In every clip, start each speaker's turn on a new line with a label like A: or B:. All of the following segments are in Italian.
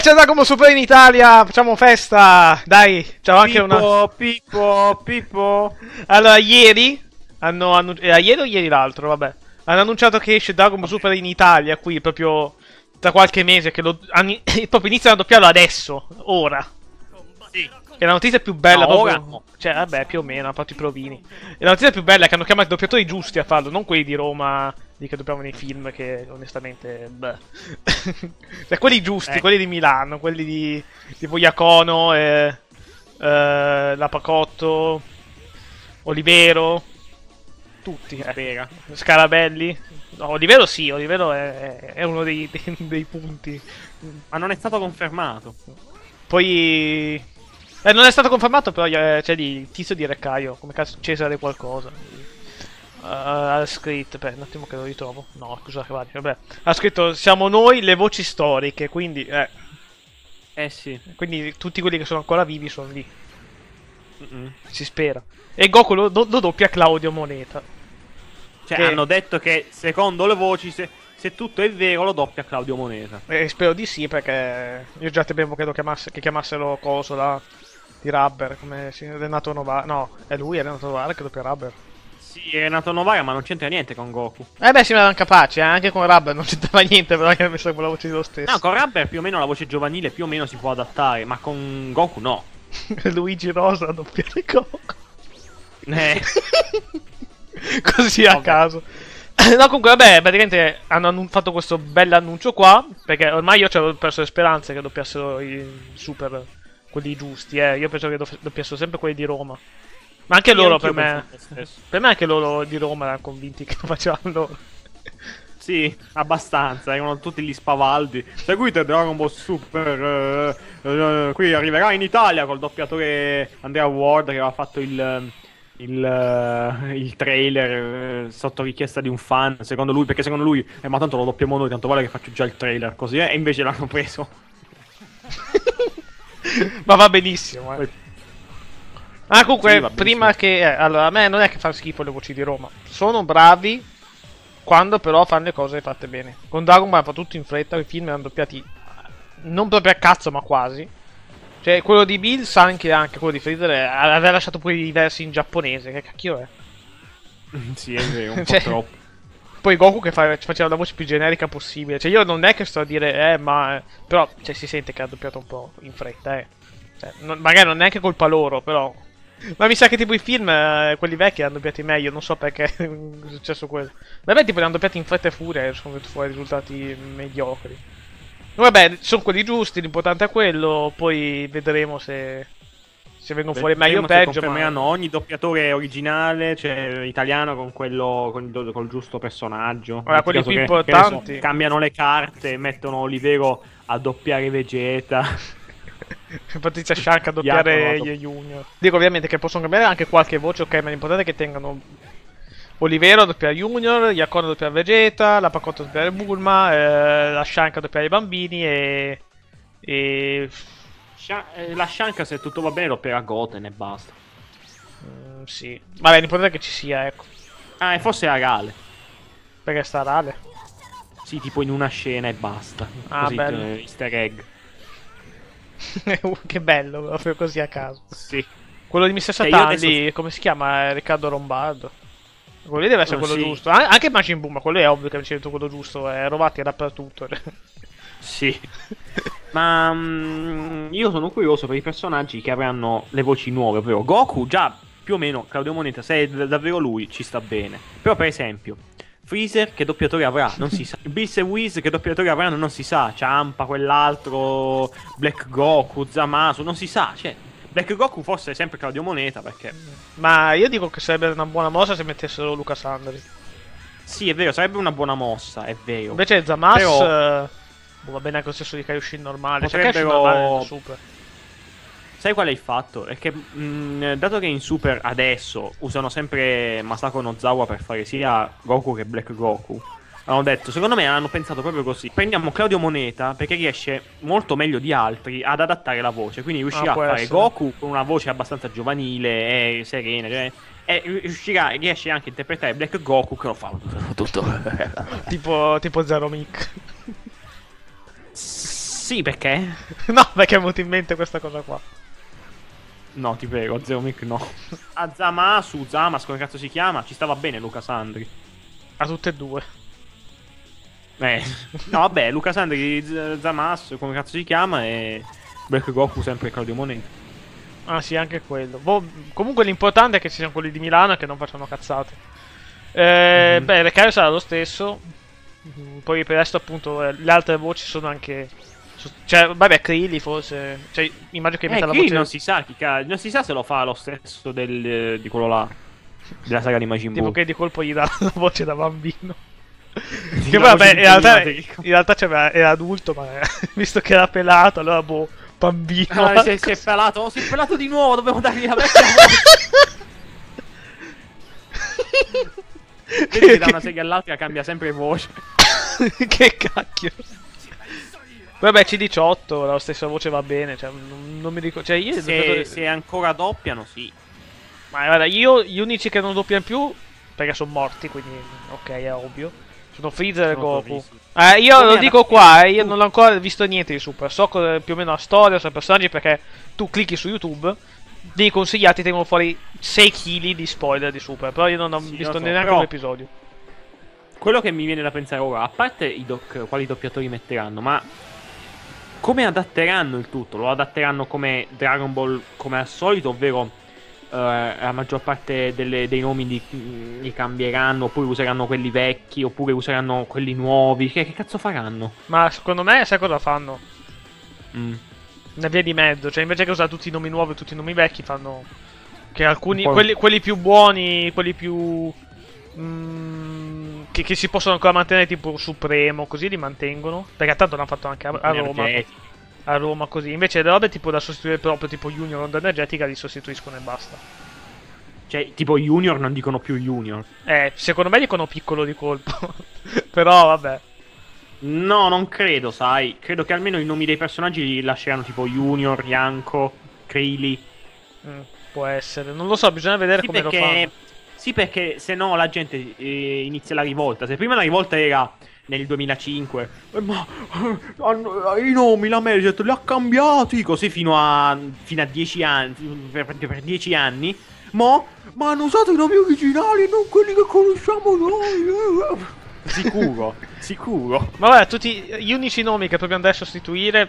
A: c'è Dragon Super in Italia, facciamo festa, dai, c'è anche una...
B: Pippo.
A: Allora, ieri hanno annunciato... ieri o ieri l'altro, vabbè. Hanno annunciato che esce Dragon Ball Super in Italia, qui, proprio tra qualche mese, che proprio iniziano a doppiarlo adesso, ora.
B: Sì.
A: Che la notizia più bella
B: No,
A: proprio...
B: ora no.
A: Cioè, vabbè, più o meno, hanno fatto i provini. E la notizia più bella è che hanno chiamato i doppiatori giusti a farlo, non quelli di Roma, lì che doppiavano i film, che onestamente... beh. Cioè, quelli giusti, quelli di Milano, quelli di... tipo Iacono, Lapacotto, Olivero... Tutti,
B: Spera.
A: Scarabelli. No, Olivero sì, Olivero è uno dei punti.
B: Ma non è stato confermato.
A: Poi... non è stato confermato, però c'è il tizio di Reccaio, come cazzo Cesare qualcosa. Ha scritto, un attimo che lo ritrovo. No, scusa, vabbè. Ha scritto, siamo noi le voci storiche, quindi...
B: Sì.
A: Quindi tutti quelli che sono ancora vivi sono lì. Si spera. E Goku lo doppia Claudio Moneta.
B: Cioè,
A: Che-
B: hanno detto che, secondo le voci, se tutto è vero, lo doppia Claudio Moneta.
A: Spero di sì, perché io già temevo che che chiamassero coso là di Rubber, come Renato Novara. No, è lui, è Renato Novara che doppia Rubber.
B: Sì, è nato Novara, ma non c'entra niente con Goku.
A: Beh, sì, ma erano capaci, anche con Rubber non c'entrava niente, però che ha messo quella voce lo stesso.
B: No, con Rubber più o meno la voce giovanile più o meno si può adattare, ma con Goku no.
A: Luigi Rosa a doppiare Goku. Così a
B: Vabbè.
A: caso. No, comunque, vabbè, praticamente hanno fatto questo bell'annuncio qua, perché ormai io ci avevo perso le speranze che doppiassero i super, quelli giusti, Io penso che doppiassero sempre quelli di Roma. Ma anche
B: Sì,
A: loro,
B: anch'io
A: per me,
B: pensavo lo stesso.
A: per me anche loro di Roma erano convinti che lo facevano loro.
B: Sì, abbastanza, erano tutti gli spavaldi. Seguite Dragon Ball Super, qui arriverà in Italia col doppiatore Andrea Ward che aveva fatto il trailer sotto richiesta di un fan, secondo lui, perché secondo lui, ma tanto lo doppiamo noi, tanto vale che faccio già il trailer, così, e invece l'hanno preso.
A: Ma va benissimo, Ah, comunque,
B: Sì, va benissimo.
A: prima che... allora, a me non è che fa schifo le voci di Roma. Sono bravi quando però fanno le cose fatte bene. Con Dragon Ball fa tutto in fretta, i film erano doppiati non proprio a cazzo, ma quasi. Cioè, quello di Bill sa anche quello di Freezer aveva lasciato pure i versi in giapponese. Che cacchio è?
B: Sì, è vero, un po'
A: Cioè,
B: troppo.
A: Poi Goku che faceva la voce più generica possibile. Cioè, io non è che sto a dire, ma... Però, cioè, si sente che ha doppiato un po' in fretta, Cioè, magari non è neanche colpa loro, però... Ma mi sa che tipo i film, quelli vecchi, hanno doppiati meglio, non so perché è successo quello. Vabbè, tipo li hanno doppiati in fretta e furia e sono venuti fuori risultati mediocri. Vabbè, sono quelli giusti, l'importante è quello, poi vedremo se vengono fuori meglio o
B: Vedremo se
A: peggio, ma...
B: confermeranno ogni doppiatore originale, cioè italiano, con quello col giusto personaggio.
A: Ora,
B: Metti
A: quelli
B: caso
A: più
B: che ne
A: importanti...
B: so, cambiano le carte, mettono Olivero a doppiare Vegeta.
A: Patrizia Sciarca a doppiare gli Junior. Dico ovviamente che possono cambiare anche qualche voce, ok, ma l'importante è che tengano Olivero a doppiare Junior, Iacono a doppiare Vegeta, la Pacotto a doppiare Bulma, la Sciarca a doppiare i bambini e...
B: La Shanka, se tutto va bene, doppierà Goten e basta.
A: sì. Vabbè, l'importante è che ci sia, ecco.
B: Ah, e forse Arale.
A: Perché sta Rale.
B: Sì, tipo in una scena e basta.
A: Ah,
B: Così,
A: bello.
B: easter egg.
A: Che bello, proprio così a caso.
B: Sì.
A: Quello di Mr.
B: Cioè, io
A: Satan
B: adesso-
A: lì, come si chiama? Riccardo Lombardo. Quello lì deve essere quello
B: sì.
A: giusto. Anche Majin Buu, ma quello è ovvio che c'è detto quello giusto. Rovati dappertutto.
B: Sì. Ma io sono curioso per i personaggi che avranno le voci nuove, ovvero Goku, già più o meno Claudio Moneta, se è davvero lui ci sta bene. Però per esempio, Freezer che doppiatore avrà? Non si sa. Bills e Whis che doppiatore avranno? Non si sa. Ciampa, quell'altro, Black Goku, Zamasu, non si sa. Cioè, Black Goku forse è sempre Claudio Moneta perché...
A: Ma io dico che sarebbe una buona mossa se mettessero Luca Sandri.
B: Sì, è vero, sarebbe una buona mossa, è vero.
A: Invece Zamas...
B: Però-
A: va bene anche lo stesso di Kaioshin normale. Cioè
B: Potrebbero-
A: Kaioshin normale è super.
B: Sai qual è il fatto? È che dato che in Super adesso usano sempre Masako Nozawa per fare sia Goku che Black Goku, hanno detto, secondo me hanno pensato proprio così. Prendiamo Claudio Moneta perché riesce molto meglio di altri ad adattare la voce, quindi riuscirà a
A: può
B: fare
A: essere.
B: Goku con una voce abbastanza giovanile e serena, cioè, e riesce anche a interpretare Black Goku che lo fa tutto.
A: Tipo Zero Mick.
B: Sì, perché?
A: No, perché è venuto in mente questa cosa qua.
B: No, ti prego, Zero Mic no. Azamasu, Zamas, come cazzo si chiama? Ci stava bene Luca Sandri.
A: A tutte e due.
B: No, vabbè, Luca Sandri, Zamas, come cazzo si chiama, e Black Goku sempre Claudio Moneta.
A: Ah sì, anche quello. Boh, comunque l'importante è che ci siano quelli di Milano e che non facciano cazzate. Beh, il recaio sarà lo stesso. Poi per il resto appunto le altre voci sono anche... Cioè, vabbè, Krilli forse... Cioè, immagino che metta la
B: Qui
A: voce...
B: non si sa non si sa se lo fa lo stesso di quello là, della saga di Majin
A: Tipo
B: Buu.
A: che di colpo gli dà la voce da bambino.
B: Sì,
A: Che
B: la
A: vabbè,
B: voce di
A: in realtà era adulto, ma visto che era pelato, allora boh, bambino.
B: Ah, si è pelato, si è pelato di nuovo, dobbiamo dargli la vecchia voce. Vedi che da una serie all'altra cambia sempre voce.
A: Che cacchio. Vabbè, C18, la stessa voce va bene, cioè, non mi ricordo. Cioè, io
B: Se ancora doppiano, sì.
A: Ma guarda, io gli unici che non doppiano più, perché sono morti, quindi ok, è ovvio. Sono Freezer e Goku. Io
B: Come
A: lo dico qua, io non ho ancora visto niente di Super. So più o meno la storia, so i personaggi, perché tu clicchi su YouTube, dei consigliati tengono fuori 6 kg di spoiler di Super. Però io non ho visto neanche un episodio.
B: Quello che mi viene da pensare ora, a parte quali doppiatori metteranno, ma come adatteranno il tutto? Lo adatteranno come Dragon Ball come al solito, ovvero la maggior parte dei nomi li cambieranno, oppure useranno quelli vecchi, oppure useranno quelli nuovi. Che cazzo faranno?
A: Ma secondo me sai cosa fanno? Una via di mezzo, cioè invece che usare tutti i nomi nuovi e tutti i nomi vecchi, fanno che alcuni, quelli più buoni, quelli più... che si possono ancora mantenere, tipo Supremo, così li mantengono. Perché tanto l'hanno fatto anche a Roma. A Roma così. Invece le robe tipo da sostituire proprio, tipo Junior Onda Energetica, li sostituiscono e basta.
B: Cioè, tipo Junior non dicono più Junior.
A: Secondo me dicono piccolo di colpo. Però vabbè.
B: No, non credo, sai. Credo che almeno i nomi dei personaggi li lasceranno tipo Junior, Yanko, Krillin.
A: Può essere. Non lo so, bisogna vedere come lo fanno.
B: Sì, perché se no la gente inizia la rivolta. Se prima la rivolta era nel 2005, ma i nomi la Mediaset li ha cambiati così fino a 10 anni, per 10 anni. Ma hanno usato i nomi originali e non quelli che conosciamo noi. Sicuro, sicuro.
A: Ma guarda, tutti gli unici nomi che proprio andrei a sostituire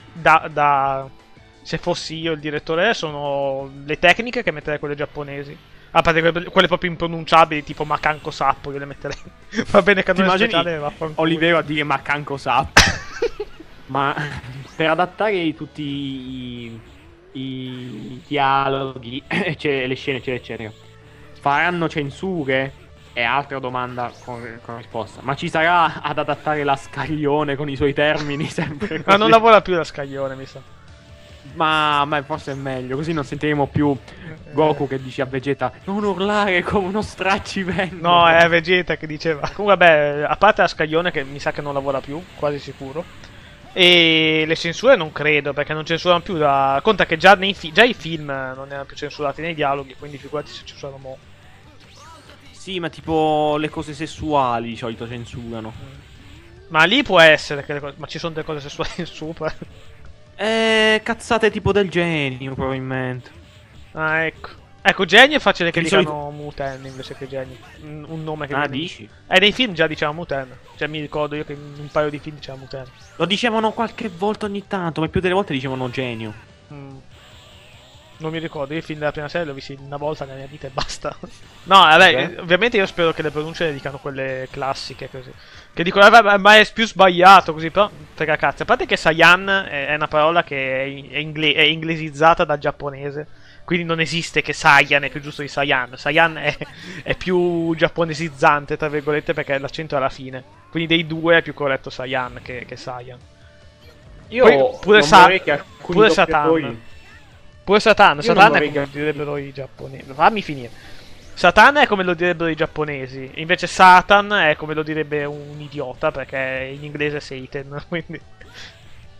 A: se fossi io il direttore sono le tecniche, che metterei quelle giapponesi. A parte quelle proprio impronunciabili, tipo Makanko Sappo, io le metterei. Va bene che non è speciale, vaffanculo.
B: Olivero a dire Makanko Sappo. Ma per adattare tutti i dialoghi, le scene, eccetera, eccetera, faranno censure? È altra domanda con risposta. Ma ci sarà ad adattare la Scaglione con i suoi termini sempre così?
A: Ma non lavora più la Scaglione, mi sa.
B: Ma forse è meglio, così non sentiremo più Goku che dice a Vegeta non urlare come uno stracci-vento.
A: No, è Vegeta che diceva. Comunque vabbè, a parte la Scaglione che mi sa che non lavora più, quasi sicuro. E le censure non credo, perché non censurano più conta che già i film non erano più censurati nei dialoghi, quindi figurati se censurano mo'.
B: Sì, ma tipo le cose sessuali di solito censurano.
A: Ma lì può essere che ma ci sono delle cose sessuali in Super.
B: Cazzate tipo del genio, probabilmente.
A: Ah, ecco. Ecco, Genio è facile che
B: Di
A: dicano Muten invece che Genio. Un nome che...
B: dici?
A: Nei film già diceva Muten. Cioè, mi ricordo io che in un paio di film diceva Muten.
B: Lo dicevano qualche volta ogni tanto, ma più delle volte dicevano genio.
A: Non mi ricordo, io i film della prima serie li ho visti una volta nella mia vita e basta. No, vabbè, ovviamente io spero che le pronunce le dicano quelle classiche così. Che dicono, ma è più sbagliato così, però frega cazzo. A parte che Saiyan è una parola che è inglesizzata dal giapponese. Quindi non esiste che Saiyan è più giusto di Saiyan. Saiyan è più giapponesizzante, tra virgolette, perché l'accento è alla fine. Quindi dei due è più corretto Saiyan che Saiyan.
B: Io
A: pure
B: pure
A: Satan. Pure Satan è come lo direbbero i giapponesi. Fammi finire. Satan è come lo direbbero i giapponesi. Invece Satan è come lo direbbe un idiota, perché in inglese è Satan. Quindi...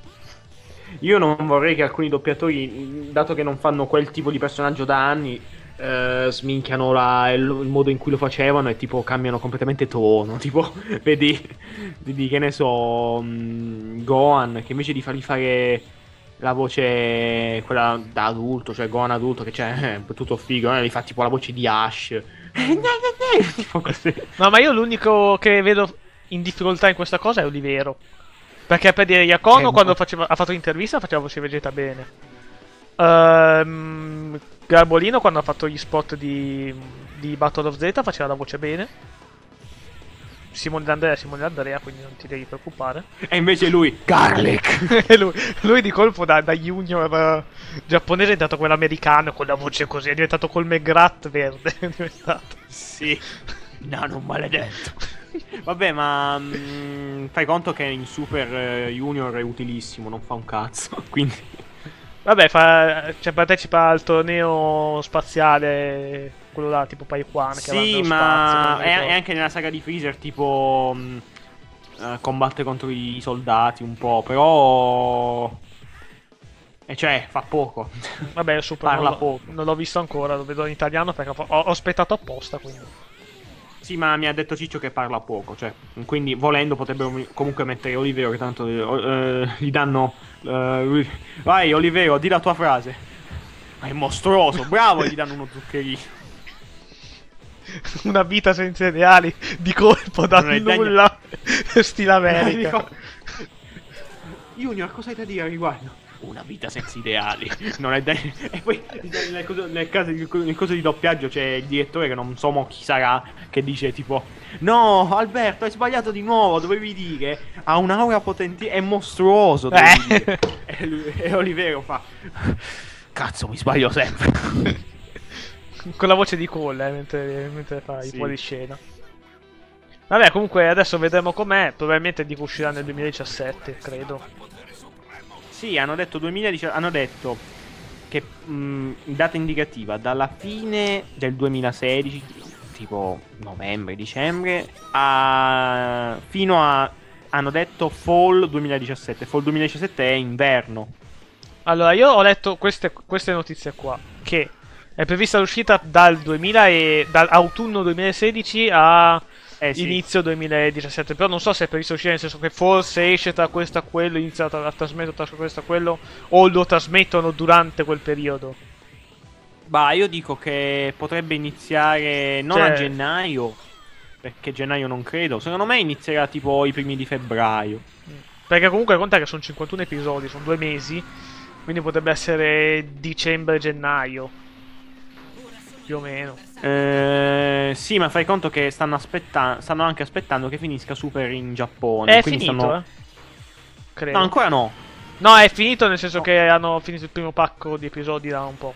B: Io non vorrei che alcuni doppiatori, dato che non fanno quel tipo di personaggio da anni, sminchiano il modo in cui lo facevano e tipo cambiano completamente tono. Tipo, vedi che ne so, Gohan, che invece di fargli fare la voce quella da adulto, cioè Gohan adulto che c'è tutto figo, gli fa tipo la voce di Ash. Tipo così.
A: No, ma io l'unico che vedo in difficoltà in questa cosa è Olivero. Perché per dire Iacono quando ha fatto l'intervista faceva voce Vegeta bene. Garbolino quando ha fatto gli spot di Battle of Z faceva la voce bene. Simone D'Andrea, quindi non ti devi preoccupare.
B: E invece lui, Garlic.
A: E lui di colpo da junior giapponese è diventato quello americano con la voce così, è diventato col McGrath verde. È diventato.
B: Sì, nano maledetto. Vabbè, ma fai conto che in Super Junior è utilissimo, non fa un cazzo. Quindi
A: Vabbè, partecipa al torneo spaziale, quello là, tipo Paiwan, che va
B: sì,
A: nello
B: ma
A: spazio.
B: è anche nella saga di Freezer, tipo combatte contro i soldati un po', però e cioè fa poco.
A: Vabbè, Super
B: Parla
A: non
B: poco.
A: non l'ho visto ancora, lo vedo in italiano perché ho aspettato apposta, quindi.
B: Sì, ma mi ha detto Ciccio che parla poco, cioè, quindi volendo potrebbero comunque mettere Olivero che tanto gli danno vai Olivero, di la tua frase. Ma è mostruoso, bravo, e gli danno uno zuccherino.
A: Una vita senza ideali, di colpo, dal
B: Non è
A: nulla, stile America.
B: Dico, Junior, cosa hai da dire a riguardo? Una vita senza ideali. Non è e poi nel caso di doppiaggio c'è il direttore che non so mo chi sarà, che dice tipo no Alberto hai sbagliato di nuovo, dovevi dire ha un'aura potente, è mostruoso dovevi dire. E Olivero fa cazzo mi sbaglio sempre.
A: Con la voce di Cole, mentre fa i
B: Sì.
A: fuoriscena. Vabbè, comunque adesso vedremo com'è, probabilmente dico uscirà nel 2017, credo.
B: Sì, hanno detto 2010, hanno detto che data indicativa dalla fine del 2016, tipo novembre, dicembre, fino a hanno detto fall 2017. Fall 2017 è inverno.
A: Allora, io ho letto queste notizie qua, che è prevista l'uscita dal autunno 2016 a
B: Sì.
A: inizio 2017, però non so se è previsto uscire, nel senso che forse esce tra questo a quello, inizia a trasmettere tra questo a quello, o lo trasmettono durante quel periodo.
B: Bah, io dico che potrebbe iniziare non
A: Cioè-
B: a gennaio, perché gennaio non credo. Secondo me inizierà tipo i primi di febbraio.
A: Perché comunque conta che sono 51 episodi, sono 2 mesi, quindi potrebbe essere dicembre-gennaio. Più o meno.
B: Sì, ma fai conto che stanno anche aspettando che finisca Super in Giappone.
A: È
B: quindi
A: finito,
B: stanno...
A: Credo.
B: No, ancora no.
A: No, è finito nel senso
B: No.
A: che hanno finito il primo pacco di episodi da un po'.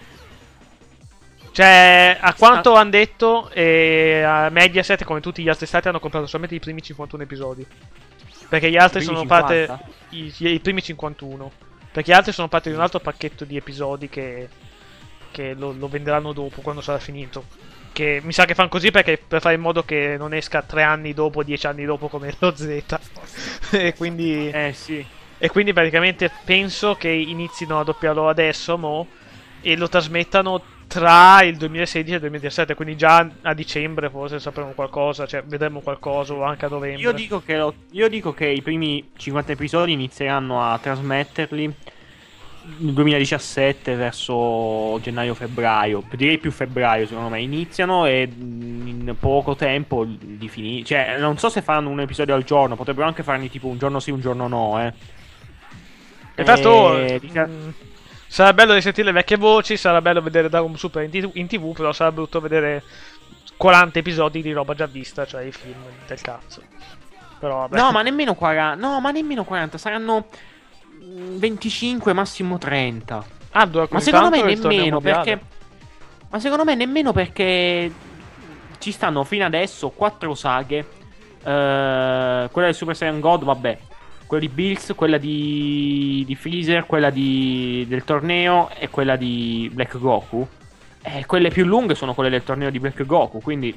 A: Cioè, a quanto hanno detto, a Mediaset, come tutti gli altri stati, hanno comprato solamente i primi 51 episodi. Perché gli altri
B: I primi
A: sono
B: 50?
A: parte. I primi 51. Perché gli altri sono parte di un altro pacchetto di episodi che lo venderanno dopo, quando sarà finito. Che mi sa che fanno così perché per fare in modo che non esca 3 anni dopo, 10 anni dopo come lo Z. E quindi.
B: Sì.
A: E quindi praticamente penso che inizino a doppiarlo adesso, mo, e lo trasmettano tra il 2016 e il 2017, quindi già a dicembre forse sapremo qualcosa, cioè vedremo qualcosa, o anche a novembre.
B: Io dico che i primi 50 episodi inizieranno a trasmetterli nel 2017 verso gennaio-febbraio. Direi più febbraio, secondo me. Iniziano e in poco tempo li finiscono. Cioè, non so se faranno un episodio al giorno, potrebbero anche farne tipo un giorno sì, un giorno no,
A: E tanto
B: dica-
A: sarà bello risentire le vecchie voci, sarà bello vedere Dragon Ball Super in TV, però sarà brutto vedere 40 episodi di roba già vista, cioè i film del cazzo. Però vabbè.
B: No, ma nemmeno 40. No, ma nemmeno 40. Saranno 25, massimo 30.
A: Ah, dura
B: Ma
A: così
B: secondo me
A: tanto il torneo
B: nemmeno
A: mondiale?
B: perché. Ma secondo me nemmeno perché. Ci stanno fino adesso 4 saghe. Quella del Super Saiyan God, vabbè. Quella di Bills, quella di Freezer, quella del torneo e quella di Black Goku. Quelle più lunghe sono quelle del torneo di Black Goku, quindi.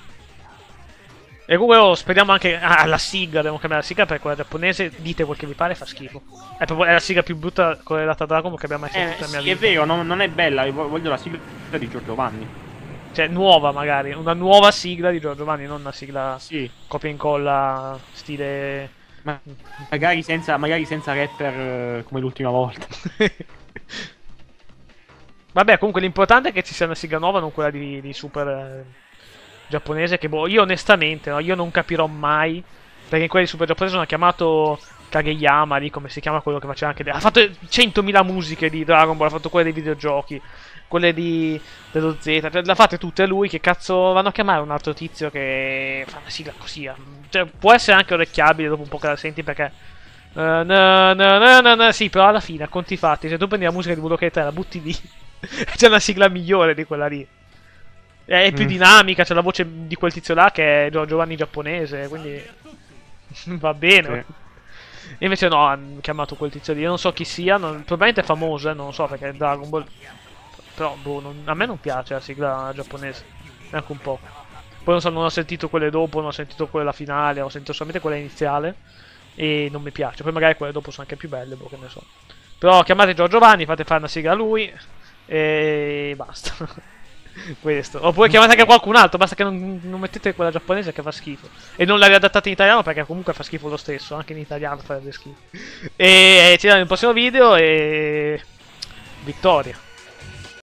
A: E comunque speriamo anche alla sigla, devo cambiare la sigla perché quella giapponese, dite quel che vi pare, fa schifo. È la sigla più brutta correlata a Dragon Ball che abbiamo mai sentito nella mia
B: Sì, è
A: vita.
B: vero, non è bella. Io voglio la sigla di Giorgio Vanni.
A: Cioè, nuova magari, una nuova sigla di Giorgio Vanni, non una sigla
B: Sì.
A: copia e incolla, stile...
B: Ma magari senza rapper come l'ultima volta.
A: Vabbè, comunque l'importante è che ci sia una sigla nuova, non quella di super giapponese, che boh, io onestamente, no, io non capirò mai, perché in quelli super giapponesi hanno chiamato Kageyama, lì come si chiama quello che faceva anche... Ha fatto 100.000 musiche di Dragon Ball, ha fatto quelle dei videogiochi, quelle dello Z, cioè, le ha fatte tutte lui, che cazzo vanno a chiamare un altro tizio che fa una sigla così? Cioè, può essere anche orecchiabile dopo un po' che la senti, perché... sì, però alla fine, a conti fatti, se tu prendi la musica di Budokai 3 e la butti lì, c'è una sigla migliore di quella lì. È più dinamica, c'è la voce di quel tizio là che è Giovanni giapponese, quindi va bene.
B: Sì.
A: Invece no, hanno chiamato quel tizio lì, io non so chi sia, probabilmente è famoso, non lo so perché è Dragon Ball. Però boh, a me non piace la sigla giapponese, neanche un po'. Poi non so, non ho sentito quelle dopo, non ho sentito quella finale, ho sentito solamente quella iniziale e non mi piace. Poi magari quelle dopo sono anche più belle, boh, che ne so. Però chiamate Giorgio Vanni, fate fare una sigla a lui e basta. Questo. Oppure chiamate anche qualcun altro, basta che non mettete quella giapponese che fa schifo. E non la riadattate in italiano perché comunque fa schifo lo stesso, anche in italiano farebbe schifo. E ci vediamo nel prossimo video e... vittoria.